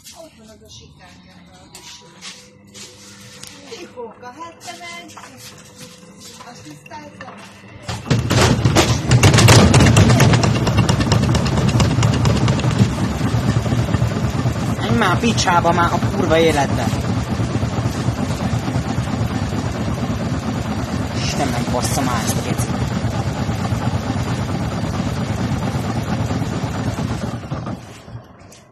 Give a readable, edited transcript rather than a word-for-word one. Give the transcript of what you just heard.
Ott van az a sikányára a viső. Mikóka, hát te meg! Azt tisztáltam? Menj már a picsába már a kurva életben! Isten megbassza már ezt a gecit!